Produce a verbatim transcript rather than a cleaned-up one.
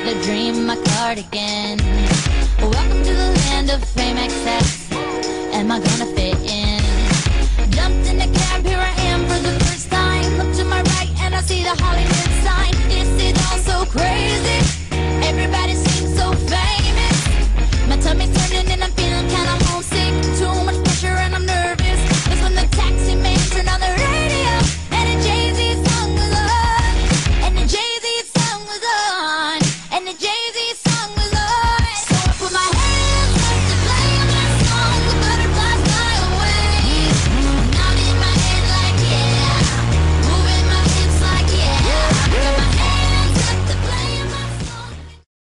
the dream, my cardigan. Welcome to the land of fame excess. Am I gonna fit in? Jumped in a cab, here I am for the first time. Look to my right and I see the Hollywood sign. Is it all so crazy?